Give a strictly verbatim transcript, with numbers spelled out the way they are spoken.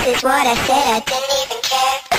This is what I said, I didn't even care.